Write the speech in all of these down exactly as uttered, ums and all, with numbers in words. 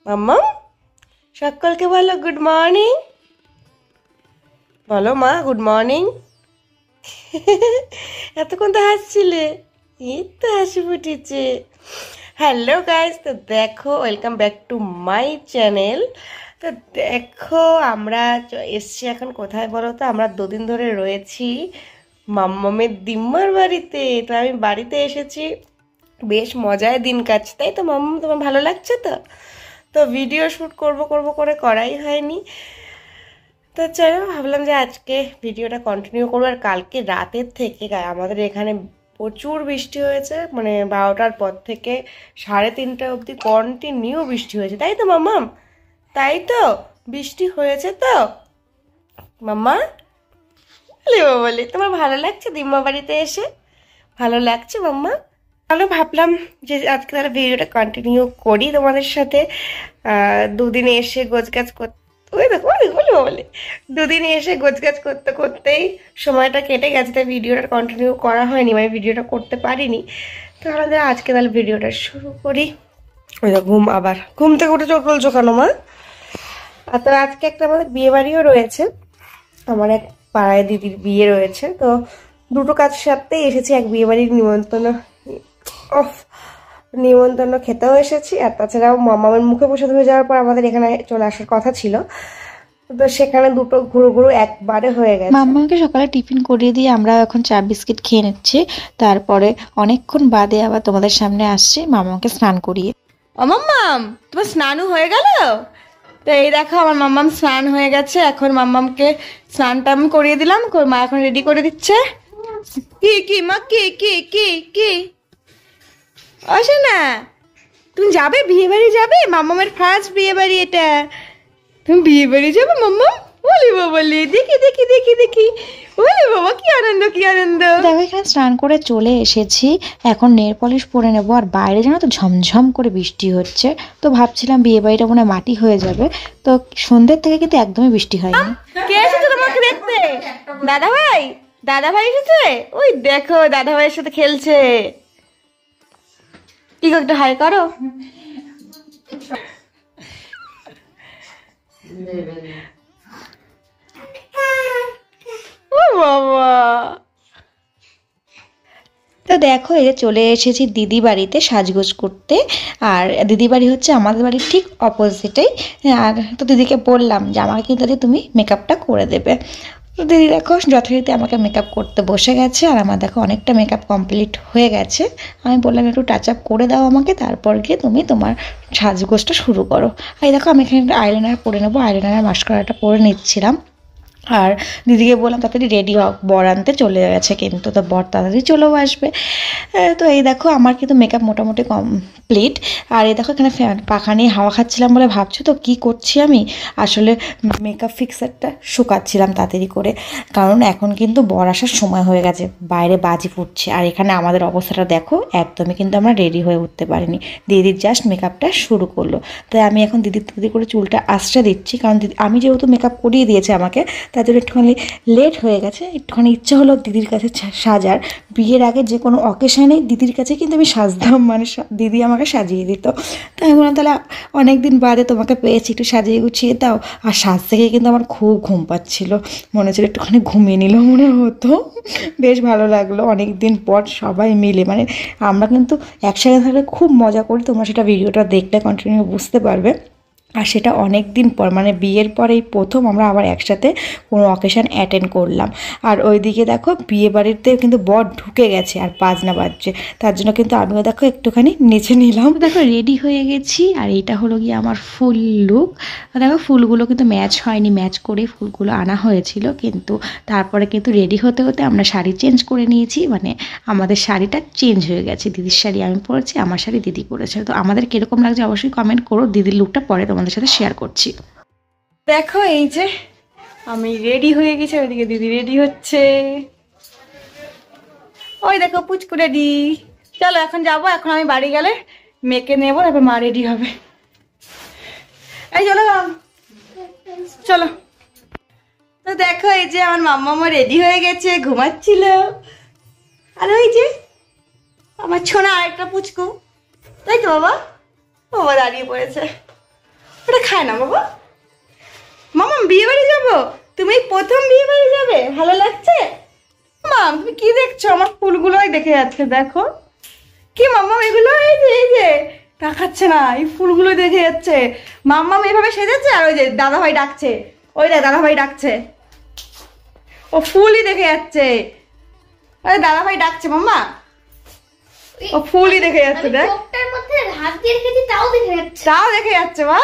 মাম্মাম সকলকে বলো গুড মর্নিং, বলো মা গুড মর্নিং। এতক্ষণ তো হাসছিলে, এই তো হাসি ফুটেছে। হ্যালো গাইজ, তো দেখো welcome back to my channel. তো দেখো আমরা এসছি এখন কোথায় বলো তো, আমরা দুদিন ধরে রয়েছি মাম্মামের দিম্মার বাড়িতে। তো আমি বাড়িতে এসেছি, বেশ মজায় দিন কাটছে, তাই তো মাম্মাম? তোমার ভালো লাগছে তো? তো ভিডিও শ্যুট করব করব করে করাই হয়নি। তো চলো ভাবলাম যে আজকে ভিডিওটা কন্টিনিউ করবো। আর কালকে রাতের থেকে আমাদের এখানে প্রচুর বৃষ্টি হয়েছে, মানে বারোটার পর থেকে সাড়ে তিনটা অবধি কন্টিনিউ বৃষ্টি হয়েছে, তাই তো মাম্মাম? তাই তো বৃষ্টি হয়েছে তো মাম্মা? বলে বলে তোমার ভালো লাগছে দিম্মা বাড়িতে এসে? ভালো লাগছে মাম্মা? তাহলে ভাবলাম যে আজকে তাহলে ভিডিওটা কন্টিনিউ করি তোমাদের সাথে। দুদিনে এসে গোছগাছ করতে, ওই দেখো বলে বলে দুদিনে এসে গোছগাছ করতে করতেই সময়টা কেটে গেছে, তাই ভিডিওটা কন্টিনিউ করা হয়নি, মানে ভিডিওটা করতে পারিনি। তো আমাদের আজকে তাহলে ভিডিওটা শুরু করি। ওই ঘুম, আবার ঘুম থেকে উঠে চোখ বলছো কেন মা? আর তো আজকে একটা আমাদের বিয়ে বাড়িও রয়েছে, আমার এক পাড়ায় দিদির বিয়ে রয়েছে। তো দুটো কাজ সাথেই এসেছি, এক বিয়ে বাড়ির নিমন্ত্রণ অফ নিমন্ত্রণ খেতেও এসেছি, আর তাছাড়াও মামামের মুখে প্রসাদ হয়ে যাওয়ার পর আমাদের এখানে চলে আসার কথা ছিল, তো সেখানে দুটো ঘুরু ঘুরু একবারে হয়ে গেছে। মাম্মাকে সকালে টিফিন করিয়ে দিয়ে আমরা এখন চা বিস্কিট খেয়ে নিচ্ছি। তারপরে অনেকক্ষণ বাদে আবার তোমাদের সামনে আসছি মাম্মাকে স্নান করিয়ে। ও মাম্মাম, তোমার স্নানও হয়ে গেল? তো এই দেখো আমার মাম্মাম স্নান হয়ে গেছে, এখন মাম্মামকে স্নান টান করিয়ে দিলাম, মা এখন রেডি করে দিচ্ছে। কি কি মা, কি কি কি কি আসে না? তুমি যাবে বিয়ে বাড়ি যাবে? মাম্মামের ফার্স্ট বিয়ে বাড়ি এটা, তুমি বিয়ে বাড়ি যাবে মাম্মাম? বলি বলি দেখি দেখি দেখি দেখি, বলি বাবা কি আনন্দ কি আনন্দ। দেখো এখানে স্নান করে চলে এসেছি, এখন নেল পলিশ পরে নেবো। আর বাইরে যেন তো ঝমঝম করে বৃষ্টি হচ্ছে, তো ভাবছিলাম বিয়ে বাড়িটা মনে হয় মাটি হয়ে যাবে, তো সন্ধ্যের থেকে কিন্তু একদমই বৃষ্টি হয়নি। কে এসেছে তোমাকে দেখতে? দাদা ভাই, দাদা ভাই এসেছে, ওই দেখো দাদা ভাইয়ের সাথে খেলছে। কি গো, একটু হাই করো। ও বাবা, তো দেখো এই যে চলে এসেছি দিদি বাড়িতে সাজগোজ করতে। আর দিদি বাড়ি হচ্ছে আমাদের বাড়ির ঠিক অপোজিটেই। আর তো দিদিকে বললাম যে আমাকে কিন্তু দিদি তুমি মেকআপটা করে দেবে। তো দিদি দেখো যথারীতি আমাকে মেকআপ করতে বসে গেছে, আর আমার দেখো অনেকটা মেকআপ কমপ্লিট হয়ে গেছে। আমি বললাম একটু টাচ আপ করে দাও আমাকে, তারপর গিয়ে তুমি তোমার সাজগোজটা শুরু করো। আর এই দেখো আমি এখানে আইলাইনার পরে নেবো, আইলাইনার মাস্কারাটা পরে নিচ্ছিলাম। আর দিদিকে বললাম তাড়াতাড়ি রেডি হোক, বর আনতে চলে গেছে কিন্তু, তো বর তাড়াতাড়ি চলেও আসবে। তো এই দেখো আমার কিন্তু মেকআপ মোটামুটি কমপ্লিট। আর এই দেখো এখানে ফ্যান পাখা নিয়ে হাওয়া খাচ্ছিলাম বলে ভাবছো তো কী করছি আমি? আসলে মেকআপ ফিক্সারটা শুকাচ্ছিলাম তাড়াতাড়ি করে, কারণ এখন কিন্তু বর আসার সময় হয়ে গেছে, বাইরে বাজি ফুটছে। আর এখানে আমাদের অবস্থাটা দেখো, একদমই কিন্তু আমরা রেডি হয়ে উঠতে পারিনি। দিদির জাস্ট মেকআপটা শুরু করলো, তাই আমি এখন দিদির দিদি করে চুলটা আশ্রয় দিচ্ছি, কারণ দিদি আমি যেহেতু মেকআপ করিয়ে দিয়েছে আমাকে, তার জন্য একটুখানি লেট হয়ে গেছে। একটুখানি ইচ্ছা হলো দিদির কাছে সাজার, বিয়ের আগে যে কোনো অকেশানে দিদির কাছে কিন্তু আমি সাজতাম, মানে দিদি আমাকে সাজিয়ে দিত। তাই আমি বললাম তাহলে অনেক দিন বাদে তোমাকে পেয়েছি, একটু সাজিয়ে গুছিয়ে দাও। আর সাজ থেকে কিন্তু আমার খুব ঘুম পাচ্ছিলো, মনে হচ্ছিলো একটুখানি ঘুমিয়ে নিল মনে হতো। বেশ ভালো লাগলো অনেক দিন পর সবাই মিলে, মানে আমরা কিন্তু একসাথে থাকলে খুব মজা করি, তোমরা সেটা ভিডিওটা দেখলে কন্টিনিউ বুঝতে পারবে। আর সেটা অনেক দিন পর, মানে বিয়ের পরেই প্রথম আমরা আবার একসাথে কোনো অকেশান অ্যাটেন্ড করলাম। আর ওইদিকে দেখো বিয়ে বাড়িতে কিন্তু বর ঢুকে গেছে আর বাজনা বাজছে, তার জন্য কিন্তু আমিও দেখো একটুখানি নেচে নিলাম। দেখো রেডি হয়ে গেছি, আর এটা হলো গিয়ে আমার ফুল লুক। দেখো ফুলগুলো কিন্তু ম্যাচ হয়নি, ম্যাচ করে ফুলগুলো আনা হয়েছিল, কিন্তু তারপরে কিন্তু রেডি হতে হতে আমরা শাড়ি চেঞ্জ করে নিয়েছি, মানে আমাদের শাড়িটা চেঞ্জ হয়ে গেছে। দিদির শাড়ি আমি পরেছি, আমার শাড়ি দিদি পরেছে। তো আমাদের কীরকম লাগছে অবশ্যই কমেন্ট করো, দিদির লুকটা পরে তোমাদের সাথে শেয়ার করছি। দেখো এই যে আমি রেডি হয়ে গেছি, ওইদিকে দিদি রেডি হচ্ছে, ওই দেখো পুচকু রেডি। চলো এখন যাবো, এখন আমি বাড়ি গেলে মেয়েকে নেবো, তারপর মা রেডি হবে। এই চলো চলো। তো দেখো এই যে আমার মাম্মা রেডি হয়ে গেছে, ঘুমাচ্ছিল। আর ওই যে আমার ছোনা আরেকটা পুচকু, তাই তো বাবা, বাবা দাঁড়িয়ে পড়েছে। ওটা খায় না বাবা। মামা বিয়ে বাড়ি যাবো, তুমি প্রথম বিয়ে বাড়ি যাবে, ভালো লাগছে? মামা তুমি কি দেখছো? আমার ফুলগুলোই দেখে যাচ্ছে, দেখো কি মাম্মা এগুলো, এই যে এই যে তাকাচ্ছে না, এই ফুলগুলো দেখে যাচ্ছে। মাম্মা এইভাবে সেজেছে, আর ওই যে দাদা ভাই ডাকছে, ওই দেখ দাদা ভাই ডাকছে, ও ফুলই দেখে যাচ্ছে। আরে দাদা ভাই ডাকছে মাম্মা, ও ফুলই দেখে যাচ্ছে, দেখ চোখটার মধ্যে হাত দিয়ে রেখেছি, তাও দেখে যাচ্ছে, তাও দেখে যাচ্ছে বল।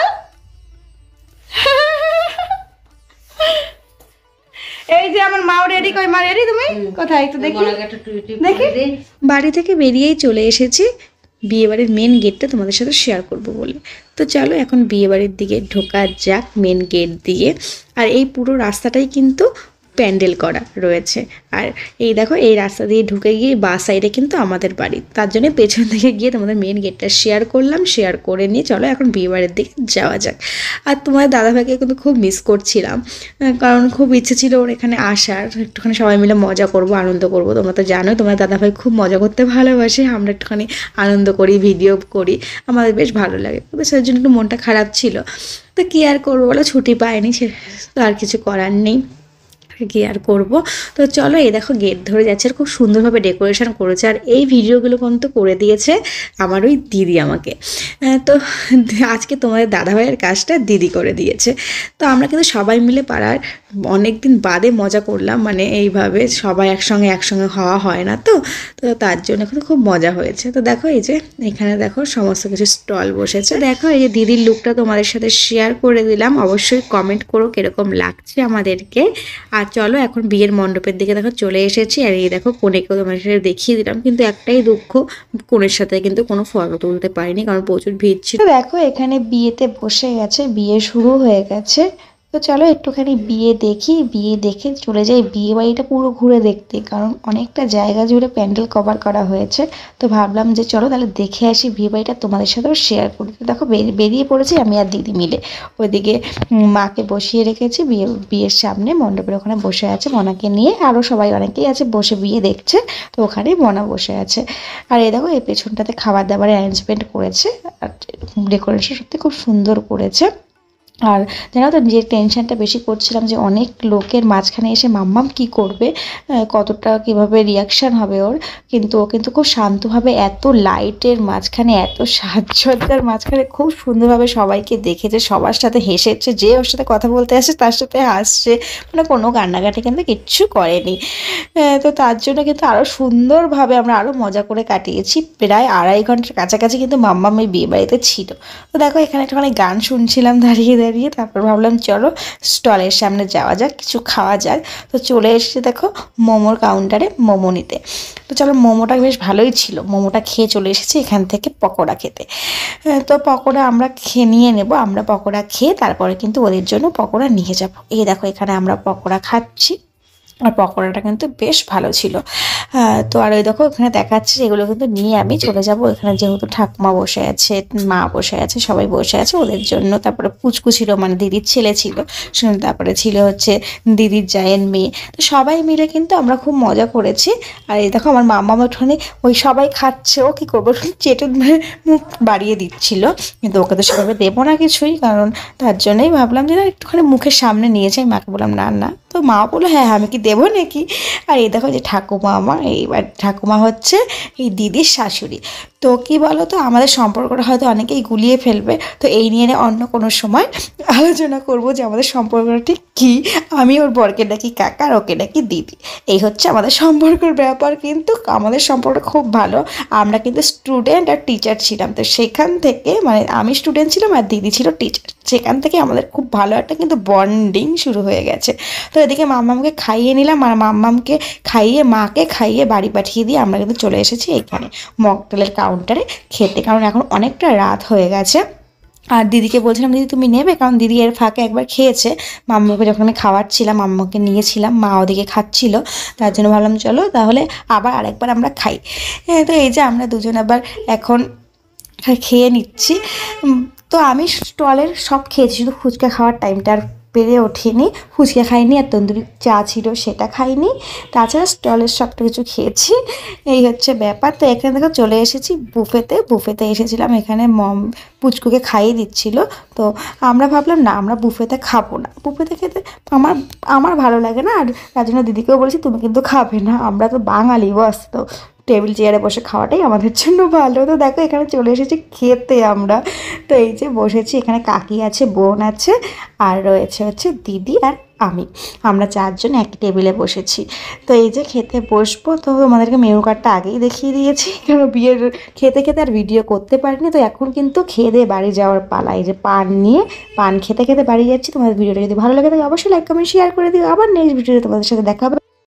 এই যে আমার মাও রেডি, কই মা রেডি, তুমি কোথায় একটু দেখি দেখি। বাড়ি থেকে বেরিয়েই চলে এসেছি বিয়েবাড়ির মেন গেটটা তোমাদের সাথে শেয়ার করব বলে। তো চলো এখন বিয়েবাড়ির দিকে ঢোকা যাক মেন গেট দিয়ে। আর এই পুরো রাস্তাটাই কিন্তু প্যান্ডেল করা রয়েছে। আর এই দেখো এই রাস্তা দিয়ে ঢুকে গিয়ে বাঁ সাইডে কিন্তু আমাদের বাড়ি, তার জন্য পেছন থেকে গিয়ে তোমাদের মেন গেটটা শেয়ার করলাম। শেয়ার করে নিয়ে চলো এখন বিয়েবাড়ির দিকে যাওয়া যাক। আর তোমার দাদাভাইকে কিন্তু খুব মিস করছিলাম, কারণ খুব ইচ্ছে ছিল ওর এখানে আসার, একটুখানি সবাই মিলে মজা করব, আনন্দ করব। তোমরা তো জানোই তোমার দাদাভাই খুব মজা করতে ভালোবাসে, আমরা একটুখানি আনন্দ করি, ভিডিও করি, আমাদের বেশ ভালো লাগে। তো সেই জন্য একটু মনটা খারাপ ছিল। তো কী আর করবো বলো, ছুটি পাইনি, সে তো আর কিছু করার নেই, কি আর করবো। তো চলো এই দেখো গেট ধরে যাচ্ছে, আর খুব সুন্দরভাবে ডেকোরেশন করেছে। আর এই ভিডিওগুলো কিন্তু করে দিয়েছে আমার ওই দিদি আমাকে। তো আজকে তোমাদের দাদাভাইয়ের কাজটা দিদি করে দিয়েছে। তো আমরা কিন্তু সবাই মিলে পাড়ার অনেক দিন বাদে মজা করলাম, মানে এইভাবে সবাই একসঙ্গে একসঙ্গে হওয়া হয় না, তো তো তার জন্য কিন্তু খুব মজা হয়েছে। তো দেখো এই যে এখানে দেখো সমস্ত কিছু স্টল বসেছে। দেখো এই যে দিদির লুকটা তোমাদের সাথে শেয়ার করে দিলাম, অবশ্যই কমেন্ট করো কীরকম লাগছে আমাদেরকে। আর চলো এখন বিয়ের মণ্ডপের দিকে দেখো চলে এসেছি। আর এই দেখো কনেকেও তোমার সাথে দেখিয়ে দিলাম, কিন্তু একটাই দুঃখ, কনের সাথে কিন্তু কোনো ফটো তুলতে পারিনি, কারণ প্রচুর ভিড় ছিল। দেখো এখানে বিয়েতে বসে গেছে, বিয়ে শুরু হয়ে গেছে। তো চলো একটুখানি বিয়ে দেখি, বিয়ে দেখে চলে যাই বিয়ে বাড়িটা পুরো ঘুরে দেখতে, কারণ অনেকটা জায়গা জুড়ে প্যান্ডেল কভার করা হয়েছে। তো ভাবলাম যে চলো তাহলে দেখে আসি বিয়ে বাড়িটা, তোমাদের সাথেও শেয়ার করি। তো দেখো বেরিয়ে পড়েছি আমি আর দিদি মিলে। ওইদিকে মাকে বসিয়ে রেখেছি বিয়ে বিয়ের সামনে, মণ্ডপের ওখানে বসে আছে মনাকে নিয়ে, আরও সবাই অনেকেই আছে বসে বিয়ে দেখছে। তো ওখানেই মনা বসে আছে। আর এই দেখো এই পেছনটাতে খাবার দাবারের অ্যারেঞ্জমেন্ট করেছে, আর ডেকোরেশন সত্যি খুব সুন্দর করেছে। আর জানো তো যে টেনশনটা বেশি করছিলাম যে অনেক লোকের মাঝখানে এসে মাম্মাম কি করবে, কতটা কিভাবে রিয়াকশান হবে ওর, কিন্তু ও কিন্তু খুব শান্তভাবে এত লাইটের মাঝখানে, এত সাজসজ্জার মাঝখানে খুব সুন্দরভাবে সবাইকে দেখেছে, সবার সাথে হেসেছে, যে ওর সাথে কথা বলতে আসে তার সাথে হাসছে, মানে কোনো কান্নাকাটি কিন্তু কিচ্ছু করেনি। তো তার জন্য কিন্তু আরও সুন্দরভাবে আমরা আরও মজা করে কাটিয়েছি। প্রায় আড়াই ঘন্টার কাছাকাছি কিন্তু মাম্মাম এই বিয়ে বাড়িতে ছিল। তো দেখো এখানে একটুখানি গান শুনছিলাম দাঁড়িয়ে দাঁড়িয়ে, তারপর ভাবলাম চলো স্টলের সামনে যাওয়া যাক, কিছু খাওয়া যাক। তো চলে এসেছি দেখো মোমোর কাউন্টারে মোমো নিতে। তো চলো মোমোটা বেশ ভালোই ছিল, মোমোটা খেয়ে চলে এসেছি এখান থেকে পকোড়া খেতে। তো পকোড়া আমরা খেয়ে নিয়ে নেব, আমরা পকোড়া খেয়ে তারপরে কিন্তু ওদের জন্য পকোড়া নিয়ে যাব। এই দেখো এখানে আমরা পকোড়া খাচ্ছি, আর পকোড়াটা কিন্তু বেশ ভালো ছিল। তো আর ওই দেখো এখানে দেখাচ্ছে, এগুলো কিন্তু নিয়ে আমি চলে যাব এখানে, যেহেতু ঠাকুমা বসে আছে, মা বসে আছে, সবাই বসে আছে ওদের জন্য। তারপরে পুচকু ছিল, মানে দিদির ছেলে ছিল, তারপরে ছিল হচ্ছে দিদির জায়ের মেয়ে। তো সবাই মিলে কিন্তু আমরা খুব মজা করেছি। আর এই দেখো আমার মামা ওখানে ওই সবাই খাচ্ছে, ও কী করবো চেটে মুখ বাড়িয়ে দিচ্ছিল, কিন্তু ওকে তো সেভাবে দেবো না কিছুই, কারণ তার জন্যই ভাবলাম যে না একটুখানি মুখের সামনে নিয়েছে। আমি মাকে বললাম না না, তো মা বললো হ্যাঁ আমি কি দেবো নাকি। আর এই দেখো যে ঠাকুমা আমার, এইবার ঠাকুমা হচ্ছে এই দিদির শাশুড়ি। তো কি বলো তো, আমাদের সম্পর্কটা হয়তো অনেকেই গুলিয়ে ফেলবে, তো এই নিয়ে অন্য কোনো সময় আলোচনা করবো যে আমাদের সম্পর্কটা ঠিক কী। আমি ওর বরকে ডাকি কাকা, আর ওকে ডাকি দিদি, এই হচ্ছে আমাদের সম্পর্কের ব্যাপার। কিন্তু আমাদের সম্পর্ক খুব ভালো, আমরা কিন্তু স্টুডেন্ট আর টিচার ছিলাম। তো সেখান থেকে, মানে আমি স্টুডেন্ট ছিলাম আর দিদি ছিল টিচার, সেখান থেকে আমাদের খুব ভালো একটা কিন্তু বন্ডিং শুরু হয়ে গেছে। তো এদিকে মাম্মামকে খাইয়ে নিলাম, আর মাম্মামকে খাইয়ে মাকে খাইয়ে বাড়ি পাঠিয়ে দিয়ে আমরা কিন্তু চলে এসেছি এখানে মকটেলের কাউন্টারে খেতে, কারণ এখন অনেকটা রাত হয়ে গেছে। আর দিদিকে বলছিলাম দিদি তুমি নেবে, কারণ দিদি এর ফাঁকে একবার খেয়েছে মাম্মাকে, যখন আমি খাওয়াচ্ছিলাম মাম্মাকে নিয়েছিলাম, মা ওদিকে খাচ্ছিল, তার জন্য ভাবলাম চলো তাহলে আবার আরেকবার আমরা খাই। তো এই যে আমরা দুজন আবার এখন খেয়ে নিচ্ছি। তো আমি স্টলের সব খেয়েছি, শুধু ফুচকা খাওয়ার টাইমটা আর পেরে ওঠেনি। ফুচকা খাইনি আর তন্দুরি চা ছিল সেটা খাইনি, তাছাড়া স্টলের সব কিছু খেয়েছি। এই হচ্ছে ব্যাপার। তো এখানে দেখো চলে এসেছি বুফেতে। বুফেতে এসেছিলাম, এখানে মম পুচকুকে খাইয়ে দিচ্ছিল। তো আমরা ভাবলাম না, আমরা বুফেতে খাবো না, বুফেতে খেতে আমার আমার ভালো লাগে না। আর তার জন্য দিদিকেও বলেছি তুমি কিন্তু খাবে না, আমরা তো বাঙালি বস, তো টেবিল চেয়ারে বসে খাওয়াটাই আমাদের জন্য ভালো। তো দেখো এখানে চলে এসেছি খেতে আমরা। তো এই যে বসেছি, এখানে কাকি আছে, বোন আছে, আর রয়েছে হচ্ছে দিদি আর আমি, আমরা চারজন এক টেবিলে বসেছি। তো এই যে খেতে বসবো, তো আমাদেরকে মেনু কার্ডটা আগেই দেখিয়ে দিয়েছি, কারণ বিয়ের খেতে খেতে আর ভিডিও করতে পারিনি। তো এখন কিন্তু খেয়ে দিয়ে বাড়ি যাওয়ার পালা। এই যে পান নিয়ে পান খেতে খেতে বাড়ি যাচ্ছি। তোমাদের ভিডিওটা যদি ভালো লাগে থাকে অবশ্যই লাইক কমেন্ট শেয়ার করে দিও। আবার নেক্সট ভিডিওতে তোমাদের সাথে দেখা হবে।